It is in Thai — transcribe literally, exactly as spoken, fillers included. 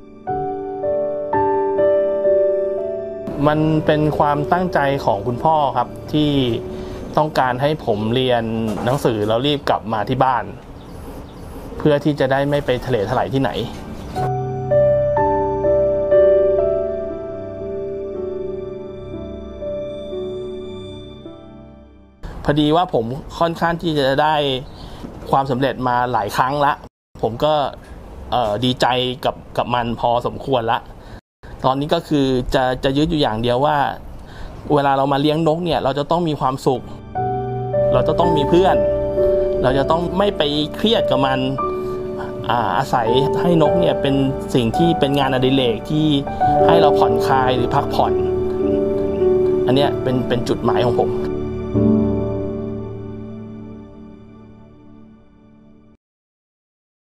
มันเป็นความตั้งใจของคุณพ่อครับที่ต้องการให้ผมเรียนหนังสือแล้วรีบกลับมาที่บ้านเพื่อที่จะได้ไม่ไปทะเลถลายที่ไหนพอดีว่าผมค่อนข้างที่จะได้ความสำเร็จมาหลายครั้งละผมก็ดีใจกับกับมันพอสมควรละตอนนี้ก็คือจะจะยึดอยู่อย่างเดียวว่าเวลาเรามาเลี้ยงนกเนี่ยเราจะต้องมีความสุขเราจะต้องมีเพื่อนเราจะต้องไม่ไปเครียดกับมัน อา, อาศัยให้นกเนี่ยเป็นสิ่งที่เป็นงานอดิเรกที่ให้เราผ่อนคลายหรือพักผ่อนอันนี้เป็นเป็นจุดหมายของผม